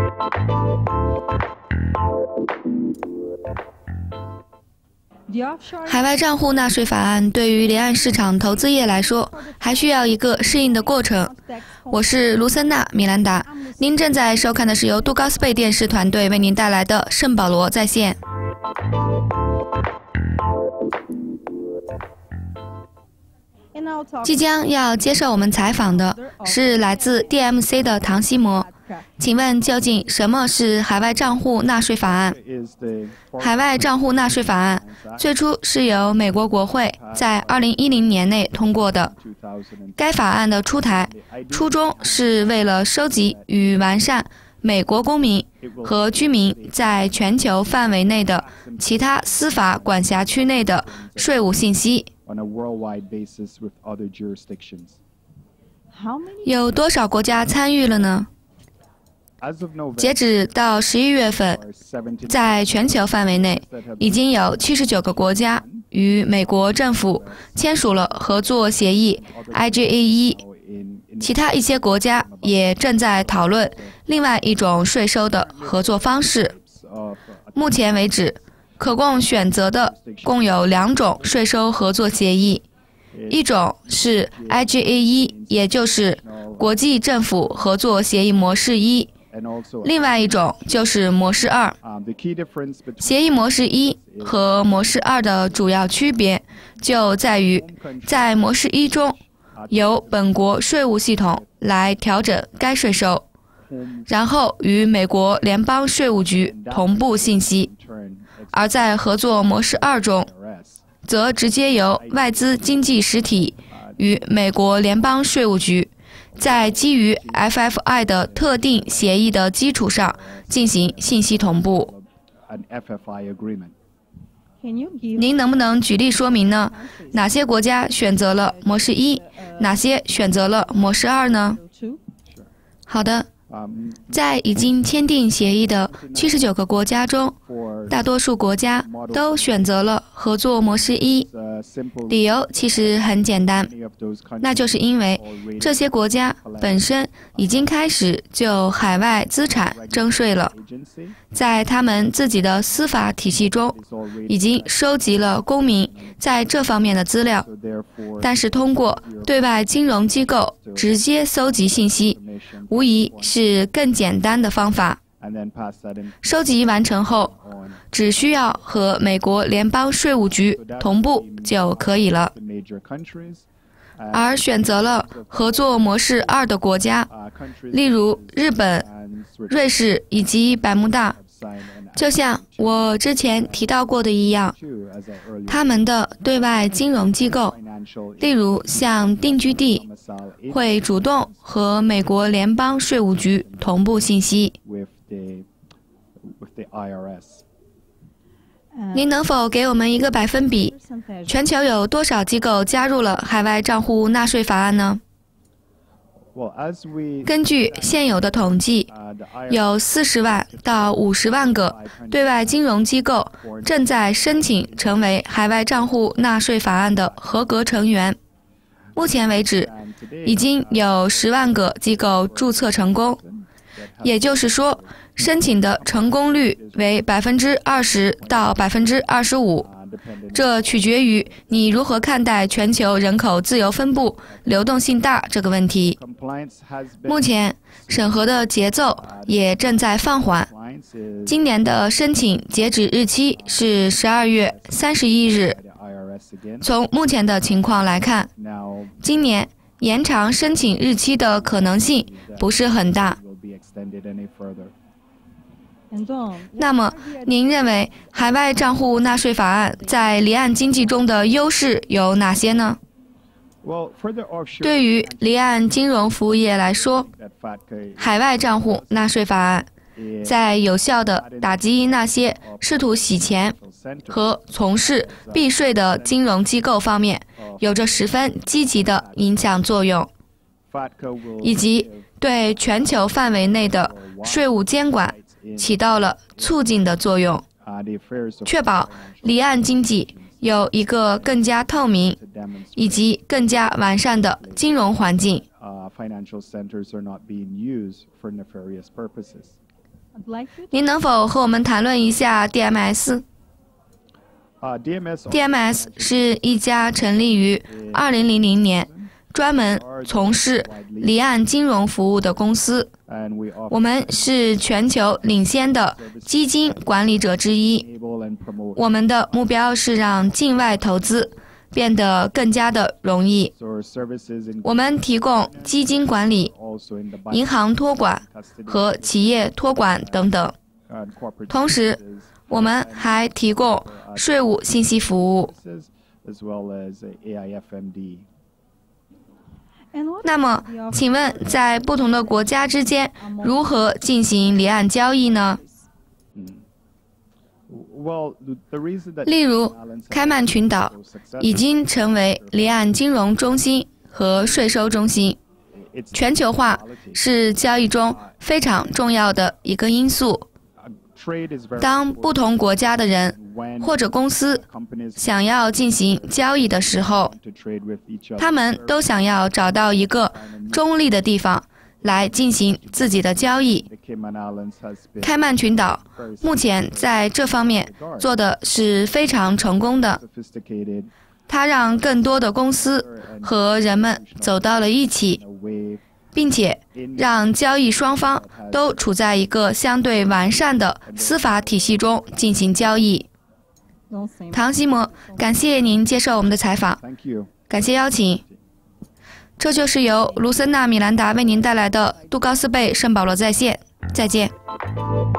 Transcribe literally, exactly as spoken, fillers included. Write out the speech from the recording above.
海外账户纳税法案对于离岸市场投资业来说，还需要一个适应的过程。我是卢森娜·米兰达，您正在收看的是由杜高斯贝电视团队为您带来的圣保罗在线。即将要接受我们采访的是来自 D M C 的唐西摩，请问究竟什么是海外账户纳税法案？海外账户纳税法案最初是由美国国会在二零一零年内通过的。该法案的出台初衷是为了收集与完善美国公民和居民在全球范围内的其他司法管辖区内的税务信息。有多少国家参与了呢？截止到十一月份，在全球范围内，已经有七十九个国家与美国政府签署了合作协议 I G A 一， 其他一些国家也正在讨论另外一种税收的合作方式。目前为止，可供选择的共有两种税收合作协议，一种是 I G A 一， 也就是国际政府合作协议模式一，另外一种就是模式二。协议模式一和模式二的主要区别就在于，在模式一中，由本国税务系统来调整该税收，然后与美国联邦税务局同步信息；而在合作模式二中，则直接由外资经济实体与美国联邦税务局在基于 F F I 的特定协议的基础上进行信息同步。您能不能举例说明呢？哪些国家选择了模式一，哪些选择了模式二呢？好的，在已经签订协议的七十九个国家中，大多数国家都选择了合作模式一。理由其实很简单，那就是因为这些国家本身已经开始就海外资产征税了，在他们自己的司法体系中已经收集了公民在这方面的资料，但是通过对外金融机构直接搜集信息，无疑是更简单的方法。收集完成后，只需要和美国联邦税务局同步就可以了。而选择了合作模式二的国家，例如日本、瑞士以及百慕大，就像我之前提到过的一样，他们的对外金融机构，例如像定居地，会主动和美国联邦税务局同步信息。您能否给我们一个百分比？全球有多少机构加入了海外账户纳税法案呢？根据现有的统计，有四十万到五十万个对外金融机构正在申请成为海外账户纳税法案的合格成员。目前为止，已经有十万个机构注册成功，也就是说，申请的成功率为百分之二十到百分之二十五。这取决于你如何看待全球人口自由分布、流动性大这个问题。目前审核的节奏也正在放缓。今年的申请截止日期是十二月三十一日。从目前的情况来看，今年延长申请日期的可能性不是很大。那么，您认为海外账户纳税法案在离岸经济中的优势有哪些呢？对于离岸金融服务业来说，海外账户纳税法案在有效地打击那些试图洗钱和从事避税的金融机构方面有着十分积极的影响作用，以及对全球范围内的税务监管起到了促进的作用，确保离岸经济有一个更加透明以及更加完善的金融环境。 您能否和我们谈论一下 D M S？D M S 是一家成立于二零零零年，专门从事离岸金融服务的公司。我们是全球领先的基金管理者之一。我们的目标是让境外投资变得更加的容易。我们提供基金管理、银行托管和企业托管等等。同时，我们还提供税务信息服务。那么，请问在不同的国家之间如何进行离岸交易呢？例如，开曼群岛已经成为离岸金融中心和税收中心。全球化是交易中非常重要的一个因素。当不同国家的人或者公司想要进行交易的时候，他们都想要找到一个中立的地方来进行自己的交易。开曼群岛目前在这方面做的是非常成功的，它让更多的公司和人们走到了一起，并且让交易双方都处在一个相对完善的司法体系中进行交易。唐西摩，感谢您接受我们的采访，感谢邀请。这就是由卢森纳米兰达为您带来的杜高斯贝圣保罗在线，再见。